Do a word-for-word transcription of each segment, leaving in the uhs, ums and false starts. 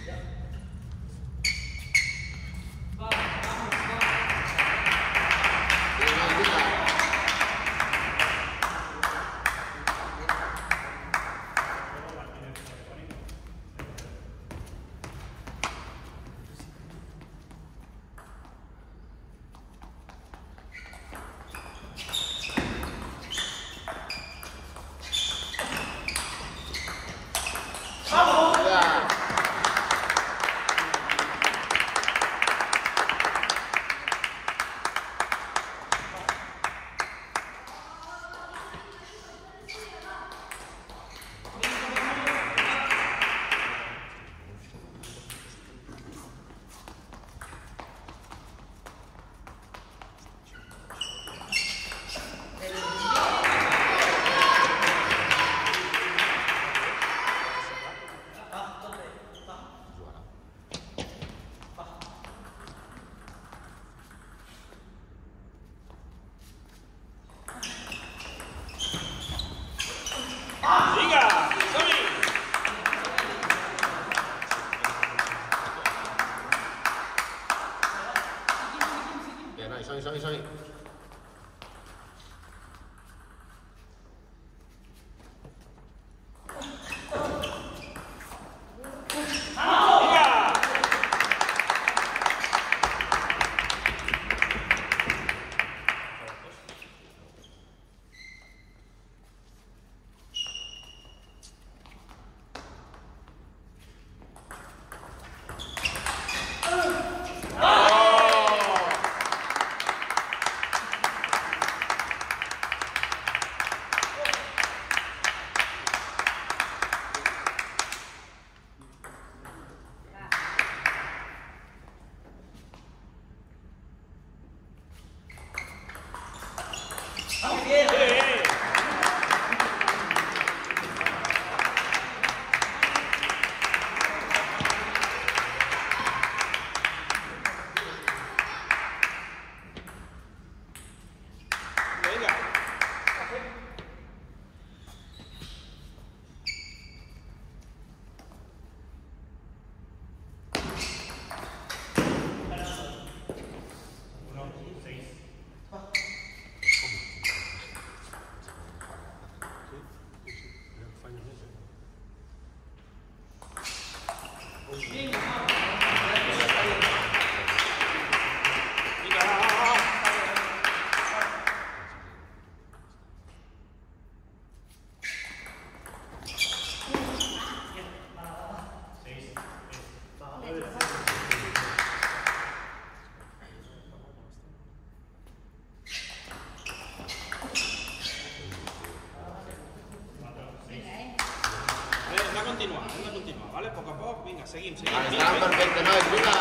Som-hi, som-hi, som-hi. Continuar, hem de continuar, ¿vale? A poc a poc, vinga, seguim, seguim. Està perfecte, nois, vinga.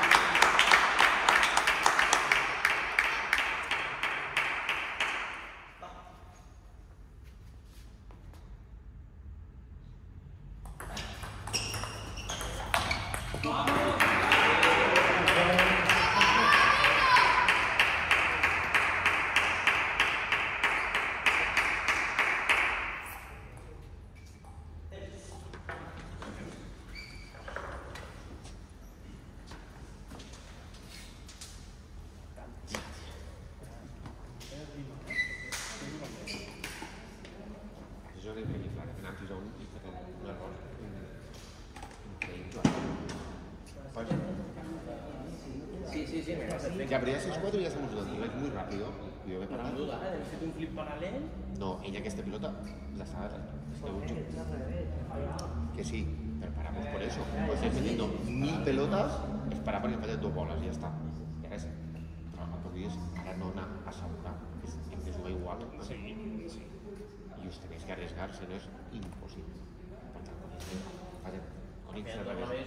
Sí, sí, sí, me va perfecto. Ya, pero ya seis cuatro y ya estamos jugando. Es muy rápido. Yo me Sin duda, ¿eh? ¿Has hecho un flip paralelo? No, ella que esta pelota la estaba de mucho. Que sí, pero paramos por eso. Pues estás metiendo mil pelotas, es para porque fallen dos bolas y ya está. Ya es. Però no podries ara no anar a assegurar. És, és jugar igual. ¿No? Sí, sí. Y os tenéis que arriesgar, si no es imposible. Per tant, con ells, fallen. Con ells al revés.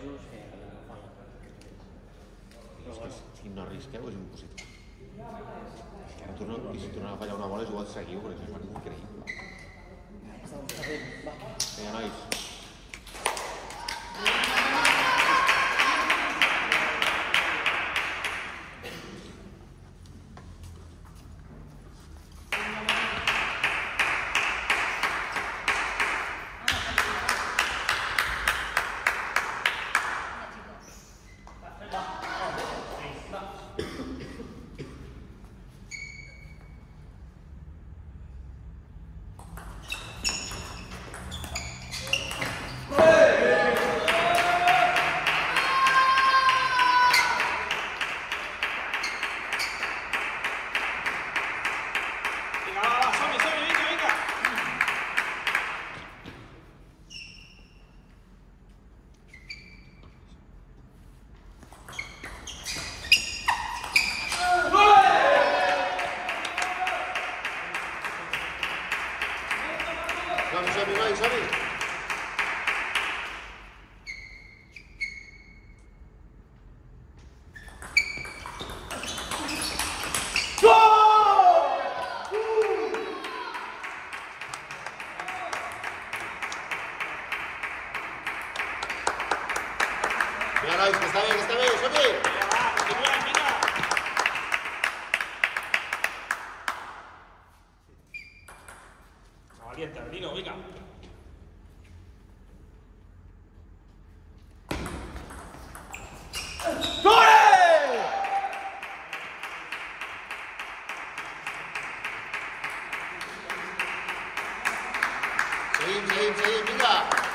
És que si no arrisqueu és impossible. És que ara torno, i si tornen a fallar una bola és igual seguiu, perquè és increïble. Vinga, nois. Xavi. Mira, nois, que està bé, que està bé, som-hi! Vinga, va, continuem, vinga. Valiente, Dino, vinga. Seguim, seguim, seguim, vinga!